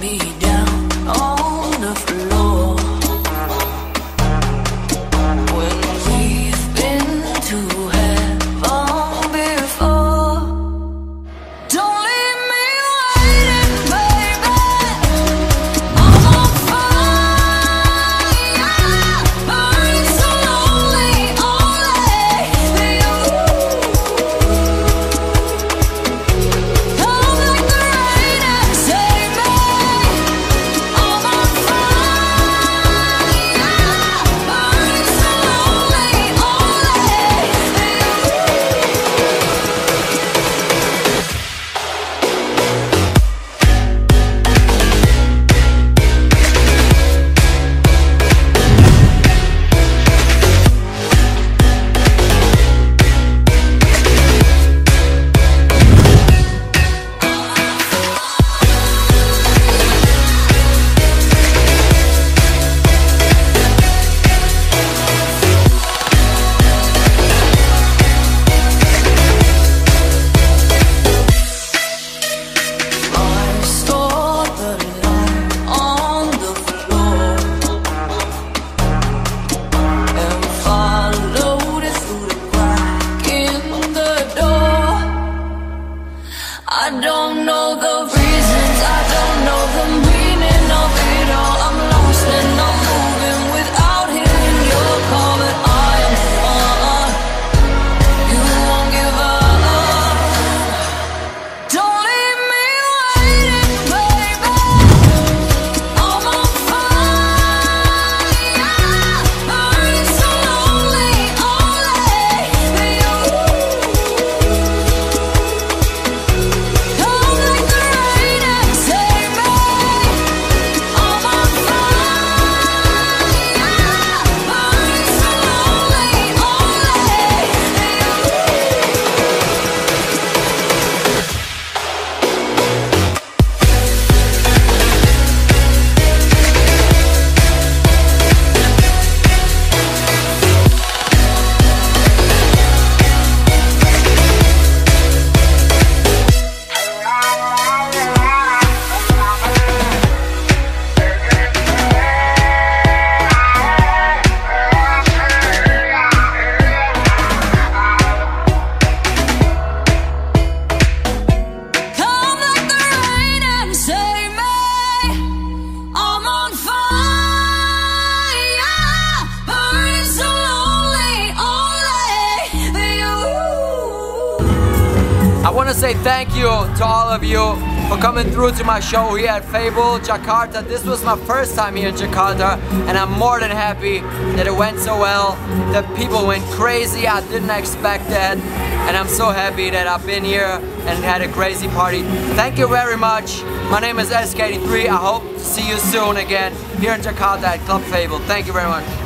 me down on the floor. When we've been to heaven before. Don't leave me waiting, baby. I'm on fire, burning so lonely, only for you. Come like the rain and save me. I'm on fire, burning so lonely, only for you. I saw the light on the floor and followed it through the crack in the door. I don't know the reasons, I don't know the meaning of it all. I'm lost and I'm moving without hearing your call, but I am fine. You won't give up. Don't leave me waiting, baby. I'm on fire, burning so lonely, only for you. Come like the rain and save me. I'm on fire, burning so lonely, only for you. Come like the rain and save me. I'm on fire, burning so lonely, only for you. I want to say thank you to all of you for coming through to my show here at FABLE Jakarta. This was my first time here in Jakarta, and I'm more than happy that it went so well. The people went crazy, I didn't expect that, and I'm so happy that I've been here and had a crazy party. Thank you very much. My name is ESKEI83. I hope to see you soon again here in Jakarta at Club FABLE. Thank you very much.